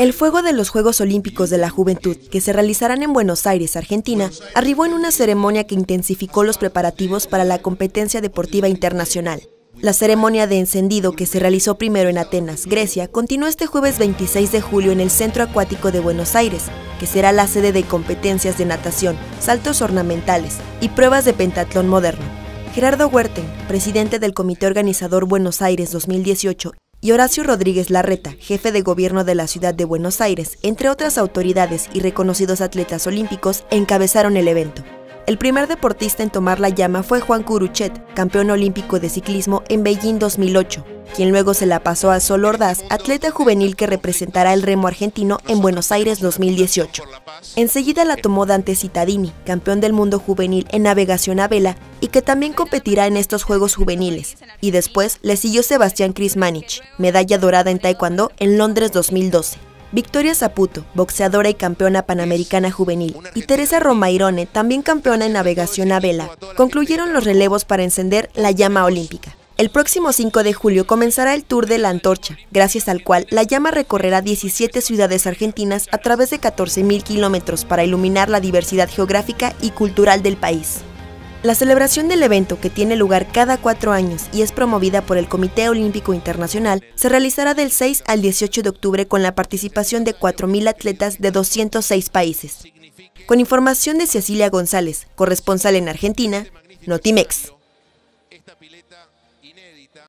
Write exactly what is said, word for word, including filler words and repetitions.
El fuego de los Juegos Olímpicos de la Juventud, que se realizarán en Buenos Aires, Argentina, arribó en una ceremonia que intensificó los preparativos para la competencia deportiva internacional. La ceremonia de encendido, que se realizó primero en Atenas, Grecia, continuó este jueves veintiséis de julio en el Centro Acuático de Buenos Aires, que será la sede de competencias de natación, saltos ornamentales y pruebas de pentatlón moderno. Gerardo Huerten, presidente del Comité Organizador Buenos Aires dos mil dieciocho, y Horacio Rodríguez Larreta, jefe de gobierno de la ciudad de Buenos Aires, entre otras autoridades y reconocidos atletas olímpicos, encabezaron el evento. El primer deportista en tomar la llama fue Juan Curuchet, campeón olímpico de ciclismo en Beijing dos mil ocho, quien luego se la pasó a Sol Ordaz, atleta juvenil que representará el remo argentino en Buenos Aires dos mil dieciocho. Enseguida la tomó Dante Cittadini, campeón del mundo juvenil en navegación a vela y que también competirá en estos Juegos Juveniles. Y después le siguió Sebastián Krismanich, medalla dorada en taekwondo en Londres dos mil doce. Victoria Zaputo, boxeadora y campeona panamericana juvenil, y Teresa Romairone, también campeona en navegación a vela, concluyeron los relevos para encender la llama olímpica. El próximo cinco de julio comenzará el Tour de la Antorcha, gracias al cual la llama recorrerá diecisiete ciudades argentinas a través de catorce mil kilómetros para iluminar la diversidad geográfica y cultural del país. La celebración del evento, que tiene lugar cada cuatro años y es promovida por el Comité Olímpico Internacional, se realizará del seis al dieciocho de octubre con la participación de cuatro mil atletas de doscientos seis países. Con información de Cecilia González, corresponsal en Argentina, Notimex.